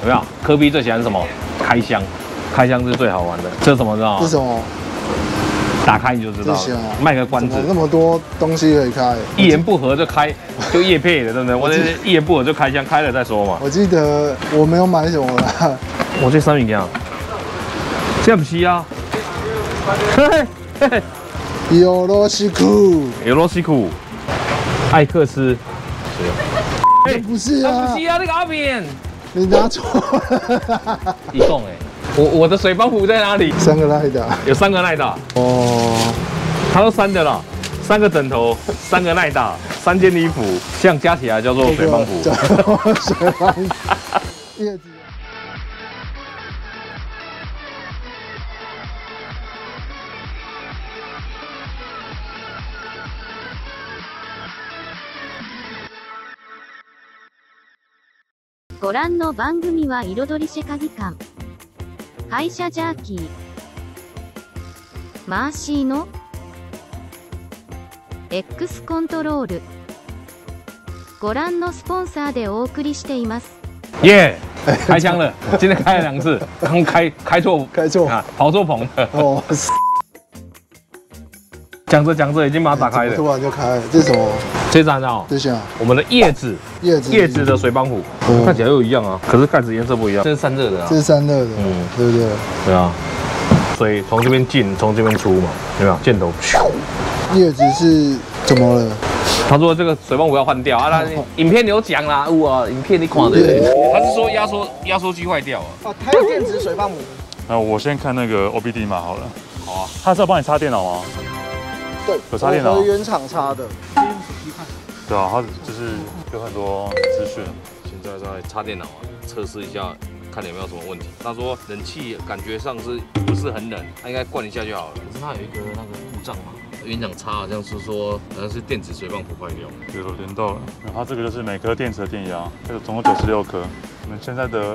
有没有？科比最喜欢什么？开箱，开箱是最好玩的。这是什么知道吗？ 这什么？ 打开你就知道了。卖个关子。 那么多东西可以开， 一言不合就开，就业配的，对不对？我这一言不合就开箱，开了再说嘛。 我记得我没有买什么啦。 我这三名啊，这不是啊。嘿嘿嘿。 有罗西库， 有罗西库，艾克斯。 不是啊， 不是啊，那个阿扁。 你拿错了。 一共我的水帮浦在哪里 ？3个赖打， 有3个赖打哦，它都3的了，3个枕头，3个赖打，3件衣服，这样加起来叫做水帮浦。 水帮浦，叶子。 ご覧の番組は彩りシェカギ館、廃車ジャーキー、マーシーの X コントロール、ご覧のスポンサーでお送りしています。 耶，开枪了！今天开了2次，刚开错啊，跑错棚了。哦，讲着已经把它打开了， 突然就开了，这是什么？ 这张哦， 这下我们的叶子的水帮浦，看起来又一样啊，可是盖子颜色不一样。这是散热的啊， 这是散热的，对不对？ 对啊，水从这边进，从这边出嘛，有没有？箭头。 叶子是怎么了？ 他说这个水帮浦要换掉啊，那影片有讲啦，哇，影片你看的，他是说压缩机坏掉了。 哦，它有电池水帮浦。 那我先看那个 OBD 码好了。好啊。他是要帮你插电脑吗？ 对， 有插电脑。 和原厂插的。 对啊，它就是有很多资讯。 现在在插电脑啊，测试一下，看有没有什么问题。他说冷气感觉上是不是很冷，他应该灌一下就好了。可是它有一个那个故障嘛，原厂插好像是说好像是电子水泵浦坏掉。 对了，连到了。然后它这个就是每颗电池的电压，这个总共96颗。我们现在的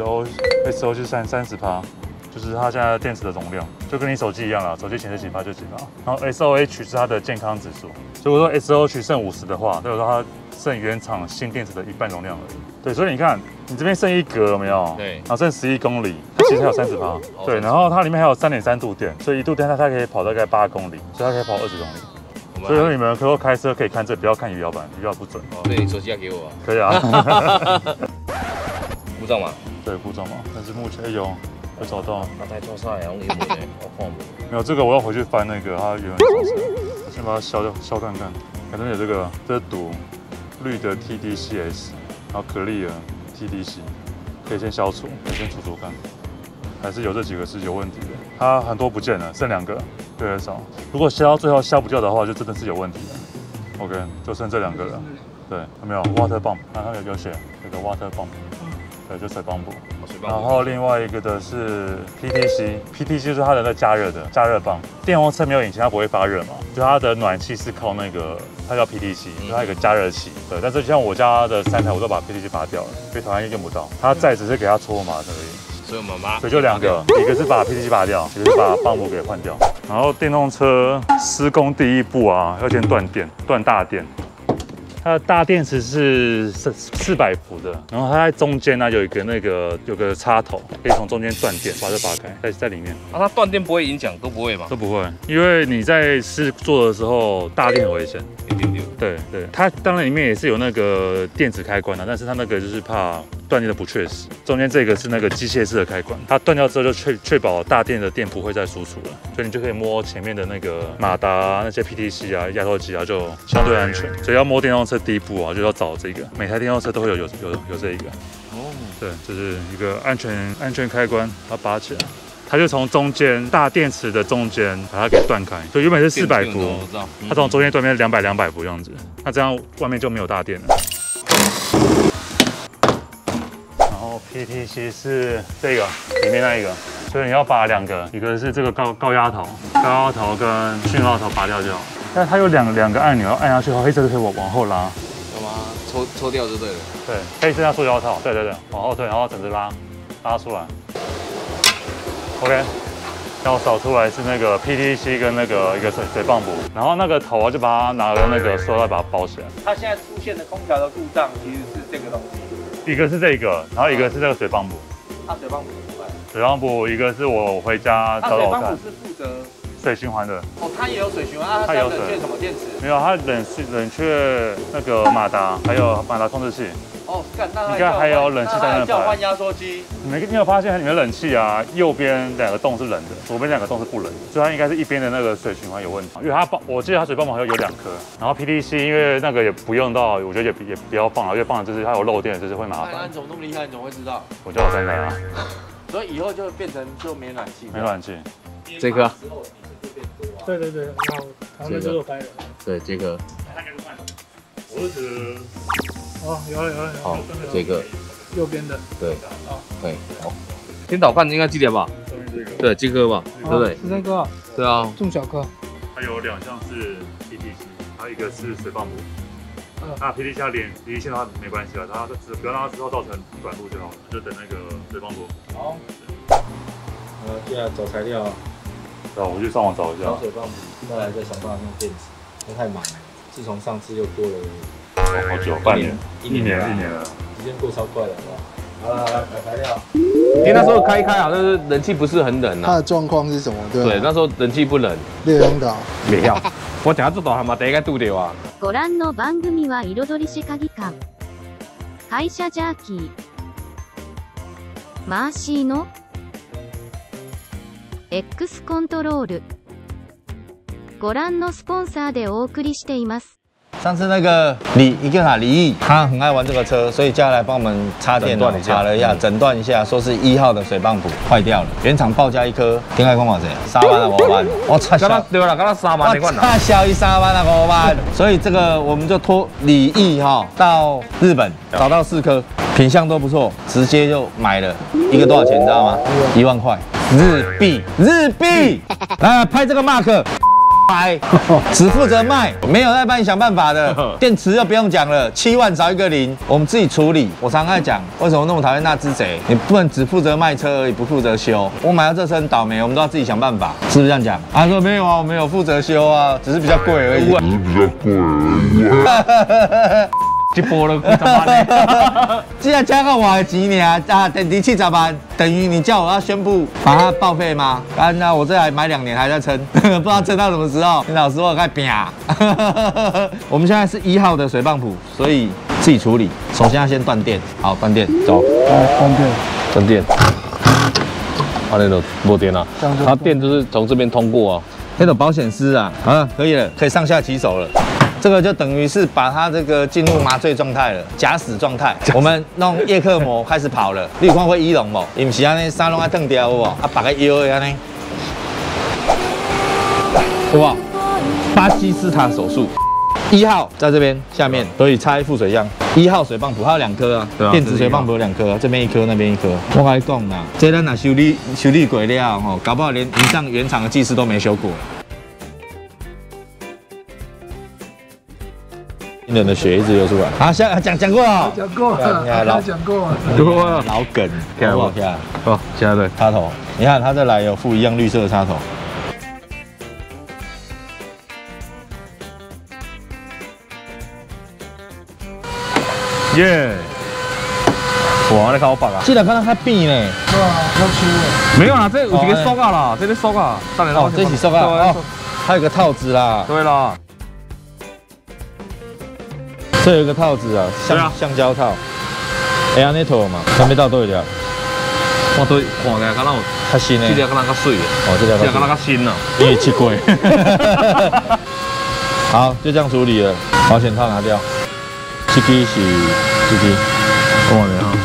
SO 是30%。就是它现在的电池的容量，就跟你手机一样啦，手机显示几%就几%。然后 SOH 是它的健康指数，如果说 SOH 剩50的话，代表说它剩原厂新电池的1半容量而已。对，所以你看，你这边剩1格有没有？对，然后剩11公里，它其实还有30%。对，然后它里面还有3.3度电，所以1度电它可以跑大概8公里，所以它可以跑20公里。所以说你们如果开车可以看这，不要看仪表板，仪表不准。 哦，对，你手机要给我啊。 可以啊。 故障嘛？ 对，故障嘛，但是目前有找到。 那台拖车好像有点，我看不。 没有这个，我要回去翻那个它原本的手册，我先把它消看看。反正有这个，这是毒绿的 TDCS， 然后可丽尔 TDC， 可以先消除，可以先除看。还是有这几个是有问题的，它很多不见了，剩2个，越来越少。如果消到最后消不掉的话，就真的是有问题了。OK， 就剩这2个了。对，有没有 water pump？ 它有写有个 water pump。对，就水帮浦。然后另外一个的是 PTC 就是它的那加热棒。电风车没有引擎，它不会发热嘛，就它的暖气是靠那个，它叫 PTC， 就它有个加热器。对，但是像我家的3台，我都把 PTC 拔掉了，所以台湾用不到。它再只是给它搓麻而已。 所以我们把， 所以就2个，一个是把 PTC 拔掉，一个是把泵浦给换掉。然后电动车施工第一步啊，要先断电，断大电。它的大电池是400伏的，然后它在中间呢有个插头，可以从中间断电，把这拔开，在里面。 啊，它断电不会影响，都不会吗？ 都不会，因为你在施作的时候大电很危险。对，它当然里面也是有那个电子开关的，但是它那个就是怕断电的不确实。中间这个是那个机械式的开关，它断掉之后就确保大电的电不会再输出了，所以你就可以摸前面的那个马达啊、那些 PTC 啊、压缩机啊，就相对安全。所以要摸电动车第一步啊，就要找这个，每台电动车都会有这一个。哦，对，这是一个安全开关，把它拔起来。它就从中间大电池的中间把它给断开，所以原本是400伏，它从中间断变200伏这样子，那这样外面就没有大电了。然后 PTC 是这个里面那一个，所以你要把2个，一个是这个高压头跟讯号头拔掉就好。但它有两个按钮，要按下去后黑色就可以往后拉， 干嘛抽掉就对了。 对，黑色要塑胶套，对，往后推，然后整只拉出来。OK， 然后扫出来是那个 PTC 跟那个一个水泵浦，然后那个头啊就把它拿了那个塑料袋把它包起来。 它现在出现的空调的故障其实是这个东西， 一个是这个，然后一个是这个水泵补。 它水泵补怎么办？ 水泵补一个是我回家找找看。 是负责水循环的。 哦，它也有水循环，它有冷却什么电池？ 没有，它冷却那个马达，还有马达控制器。 哦，那你看还有冷气在那叫换压缩机。 你有发现里面冷气啊，右边2个洞是冷的，左边2个洞是不冷的，所以它应该是一边的那个水循环有问题。因为我记得它水泵好像有2颗，然后 PDC 因为那个也不用到，我觉得也不要放了，因为放了就是它有漏电，就是会麻烦。 那你怎么那么厉害？你怎么会知道？ 我叫我3台啊。 所以以后就变成就没暖气。 没暖气。 这个。 对，然后旁边就是开了。 对，这个。 我是觉得。 哦，有了。 好，这个。 右边的。 对。对，好。先导看应该几点吧？对，这颗吧，对不对？ 是这个。 对啊。 这么小颗。 它有2项是 PDC， 还有一个是水泵补。那 PDC 要连 PDC 线的话没关系了，它只不要让它之后造成短路就好了，就等那个水泵补。好。 接下来找材料。 我去上网找一下。 找水泵补，再来再想办法弄电池，因为太忙了。自从上次又过了好久，半年，一年了， 时间过超快的，好不好？好了，来买材料。 因为那時候開好像是冷氣不是很冷啊。 它的状況是什麼？對， 對，那時候冷氣不冷。 烈風島。 未曉，我等下做到係咪第一個拄到啊？ ご覧の番組は彩り師鍵館、会社ジャーキー、マーシーの X コントロール、ご覧のスポンサーでお送りしています。 上次那个李毅，他很爱玩这个车，所以叫他来帮我们插电，查了一下，诊断一下，说是1号的水泵补坏掉了，原厂报价1颗，点解讲偌济？3万啊5万，我差小， 对啦，刚刚3万那款啦， 差小3万啊5万，所以这个我们就托李毅到日本找到4颗，品相都不错，直接就买了，一个多少钱你知道吗？1万块日币，来拍这个 mark。买，只负责卖，没有在帮你想办法的。电池就不用讲了，7万少一个零，我们自己处理。我常常在讲，为什么那么讨厌那只贼？你不能只负责卖车而已，不负责修。我买到这车很倒霉，我们都要自己想办法，是不是这样讲？他说没有啊，我没有负责修啊，只是比较贵而已。 一波了50万呢， 既然加个我的钱呢，电池70万，等于你叫我要宣布把它报废吗？那我这还买2年还在撑，不知道撑到什么时候。你老实说，我该拼。我们现在是1号的水泵补，所以自己处理。首先要先断电，好，断电，走。 断电。那就没电了，它电就是从这边通过啊。 那种保险丝啊，可以了，可以上下其手了。这个就等于是把它这个进入麻醉状态了，假死状态。我们弄叶克膜开始跑了，你有看过医龙不？伊不是安尼三拢爱断掉有无？把个腰的安尼， 有无？巴西斯坦手术。 1号在这边下面，所以插副水箱。1号水泵补还有2颗啊，电子水泵补有2颗啊，这边1颗，那边1颗。我跟你讲啦，这咱若修理过了吼，搞不好连原厂的技师都没修过。新人的血一直流出来。好，讲过了。 讲过了，讲过了。 老梗，看不看？ 哦，现在的插头，你看它这来有附一样绿色的插头。 耶！哇，你看我绑啊！ 记得看到它变呢。 对啊，要修了。 没有啦，这有一个收啊啦，这个收啊，当然哦，这起收啊。哦，还有个套子啦。 对啦。 这有一个套子啊，橡胶套。哎呀，那套嘛，还没到多少？ 我都看起来敢若有较新的， 这条敢若较水的， 哦，这条敢若较新了。 你也吃过。好，就这样处理了。保险套拿掉。这支是这支， 看下哈。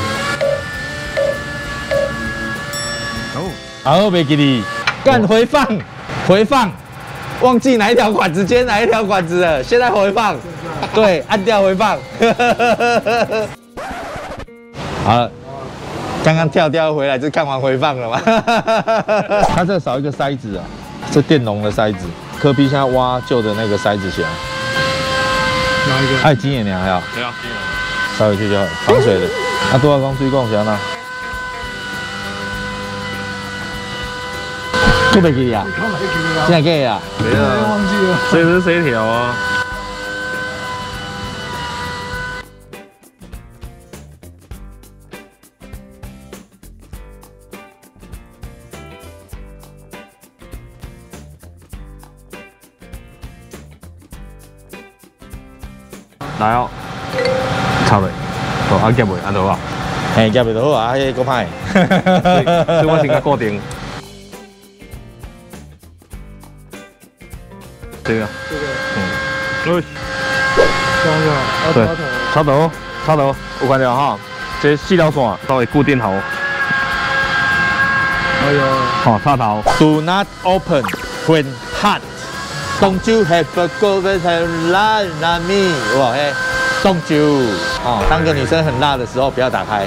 好，没给你干回放，忘记哪一条管子接哪一条管子了，现在回放。对，按掉回放。好了，刚刚跳掉回来就看完回放了嘛。它这少一个塞子啊，这电容的塞子，科比现在挖旧的那个塞子起来。 哪一个？ 爱金眼娘还好。 对啊， 塞回去就好，防水的。啊，多少公水共享呢？这没给啊？现在给啊？ 没啊， 忘记了。 这是这条啊。 来哦，插落，哦，啊夹袂，安怎啊？ 嘿，夹袂就好啊，迄个歹。 所以我先甲固定。这个， 装上， 对插头， 插头，有看到哈？这4条线都会固定好。 哎呦， 好，插头。 Do not open when hot. Don't you have a go with a la la me？ 哇嘿 ，Don't you？ 哦，当个女生很辣的时候不要打开。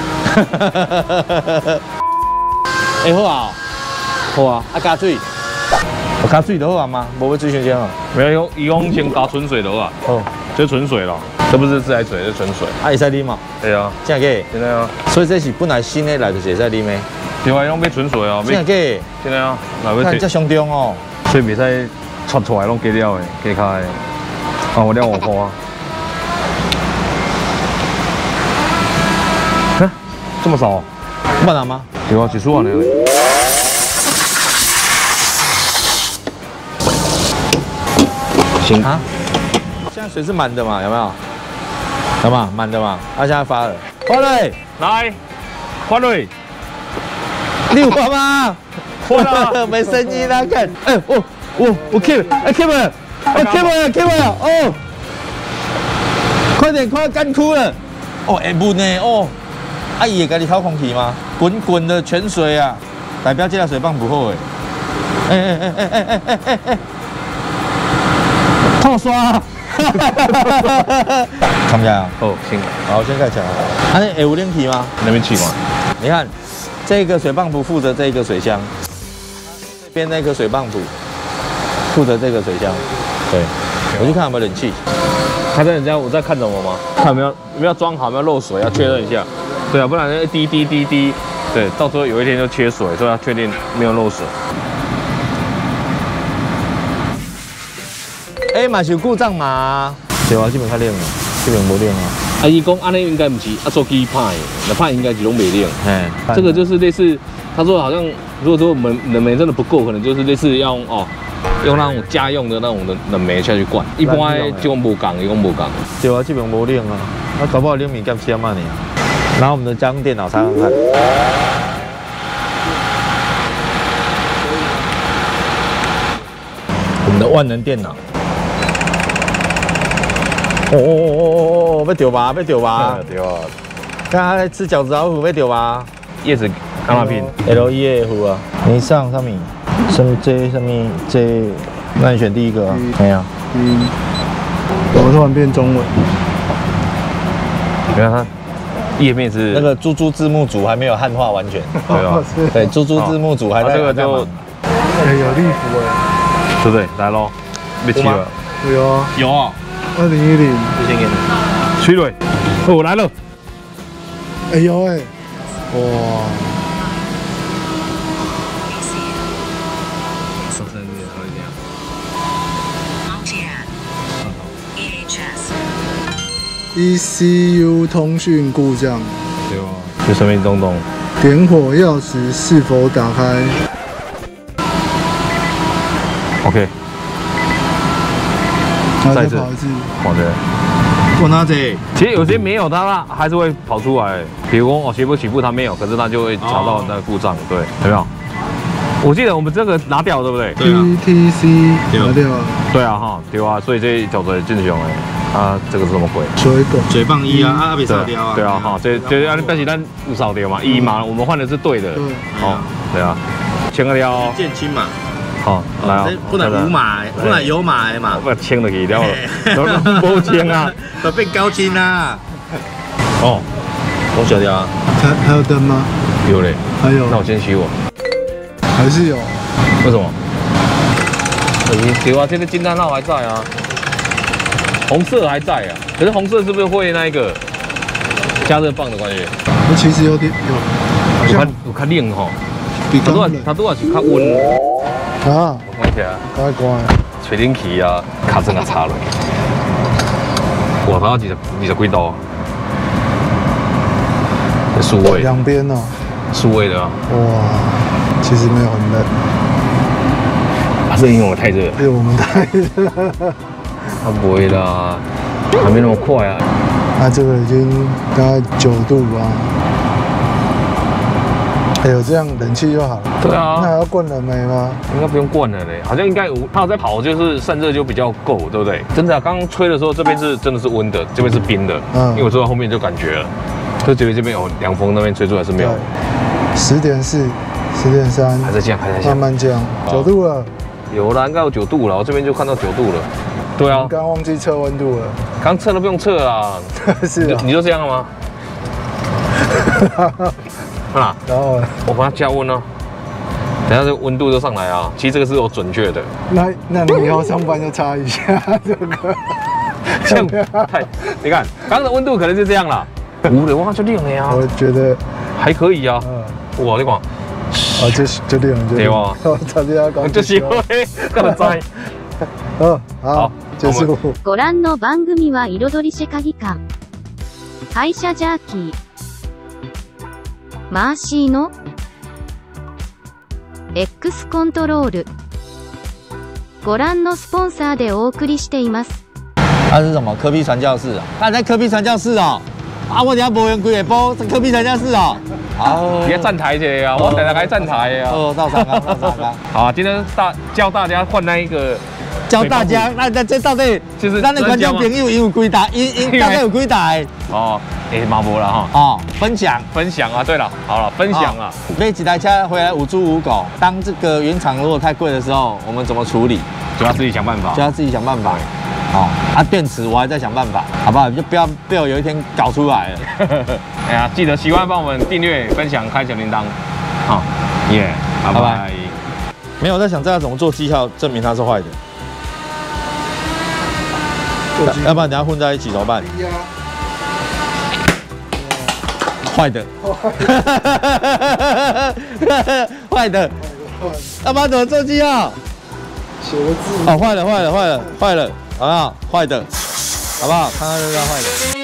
哎，好啊，好啊，啊加水，我加水就好啊吗？无要水先啊。 没有用先加纯水的话， 哦， 这纯水了，这不是自来水，是纯水。 啊会使啉嘛？ 对啊， 真的假的？ 现在啊， 所以这是本来新的来就是会使啉的。 另外用要纯水哦， 真的假的？ 现在啊，来要看这上中哦。 所以袂使窜出来拢加料的，加开的。啊，我了5块啊。啊，这么少？ 不然吗？ 对啊，几十万的。行啊，现在水是满的嘛？有没有？有嘛？满的嘛？啊，现在发了，发了， 来，花蕊， 你有发吗？ 发了， 没声音啊！看，哎，我 keep， 哎 keep， 哎 keep， 哦，快点，快要干枯了，哦，会闷呢，哦，啊，伊会家己透空气吗？滚滚的泉水啊，代表这个水泵不好诶，哎，套刷，看不起来啊？ 哦，行， 好，先盖起来。啊，那有冷气吗？ 那边去嘛。 你看，这个水泵浦负责这个水箱，这边那个水泵浦负责这个水箱。对，我去看有没有冷气。 他在人家我在看着我吗？看有没有装好，有没有漏水，要确认一下。对啊，不然滴，对，到时候有一天就缺水，所以要确定没有漏水。 哎，嘛是有故障嘛？对啊，这边较冷啊，这边无冷啊。 啊，伊讲安尼应该不是，啊做机派，那派应该是拢没冷。 哎， 这个就是类似，他说好像如果说冷媒真的不够，可能就是类似要用那种家用的那种冷媒下去灌。一般这种无讲，一共无讲。 对啊，这边无冷啊，那搞不好冷米干7万呢。然后我们的家用电脑查看看。我们的万能电脑。哦，要丢吧，要丢吧。 对啊。 刚刚在吃饺子老虎，要丢吧。 叶子干嘛拼 ？LEF 啊，你上上面，什么 J 上面 J， 那你选第一个啊？没有。 我突然变中文。 你看它页面是那个猪猪字幕组还没有汉化完全。 对啊。 对，猪猪字幕组还在。 这个就有立服哎。 对不对？来喽，别去了。 有啊。 有啊。 2010。 就先给你。 徐蕊，我来了。 哎呦哎，哇！ECU 通讯故障， 对啊，就上面东东。 点火钥匙是否打开 ？OK。 再跑一次。 好的。 我拿这。 其实有些没有它还是会跑出来，比如说斜坡起步它没有，可是它就会查到那个故障，对，有没有？我记得我们这个拿掉对不对？ 对啊。PTC 拿掉了。 对啊哈，对啊，所以这叫做进雄哎，啊这个是什么鬼？ 水泵一啊，啊被烧掉啊。 对啊哈，这但是咱有烧掉嘛，一嘛，我们换的是对的。哦，对啊，签个掉。 建清嘛。 好，来哦。 不能无码，不能有码的嘛。 不签了给掉了，都不签啊， 都变高清啦。哦，我晓得啊。 还有灯吗？ 有嘞。 还有。 那我先熄火。 还是有。 为什么？对啊，这个金蛋号还在啊，红色还在啊。可是红色是不是会那一个加热棒的关系？ 我其实有点有，好像有较冷吼。它都是较温。 啊， 我看一下， 乖乖， 吹冷气啊，卡针啊插落。哇，它20几度，数位。 两边哦。 数位的啊。 哇，其实没有很冷。 啊，是因为我太热。 对，我们太热。 它不会啦， 还没那么快啊。 那这个已经大概9度吧。哎呦，这样冷气就好了。 对啊， 那还要灌冷媒吗？ 应该不用灌了嘞，好像应该有，它有在跑，就是散热就比较够，对不对？真的啊，刚刚吹的时候，这边是真的是温的，这边是冰的，因为我坐在后面就感觉了，就觉得这边有凉风，那边吹出来是没有。 10.4、10.3， 还在降，还在降， 慢慢降，9度了。 有啦，应该有9度了，我这边就看到9度了。对啊， 刚忘记测温度了。 刚测都不用测啦。 是啊， 你就这样了吗？啊， 然后我把它加温啊，等下这个温度就上来啊。其实这个是有准确的。 那你以后上班就擦一下这个， 这样太，你看刚刚的温度可能就这样啦。无的哇，就亮了呀。 我觉得还可以啊。哇，你看， 就亮了， 对吧？ 差点要搞。 就是会干嘛在？ 好，结束。 ご覧の番組は彩りシェカギ館、廃車ジャーキー、マーシーの X コントロール、ご覧のスポンサーでお送りしています。 那是什么？科比传教士啊？那在科比传教士哦。啊，我等下无用几个波，科比传教士哦。好， 别站台去啊！我等下来站台啊。 哦，到三缸，到三缸。 好啊，今天教大家换那一个。 教大家，那这到底就是咱的观众朋友有几台？因大概有几台？ 哦，马博了哈。 哦，分享啊！对了，好了，分享啊！ 买几台车回来无猪无狗，当这个原厂如果太贵的时候，我们怎么处理？ 就要自己想办法。 哦，电池我还在想办法，好不好？就不要被我有一天搞出来了。 哎呀，记得喜欢帮我们订阅、分享、开小铃铛。好，耶，拜拜。 没有在想这要怎么做记号，证明它是坏的。要不然等下混在一起怎么办？坏的，坏的，要不然怎么做记号？ 写个字。 哦，坏了，好不好？坏的，好不好？看看这张坏的。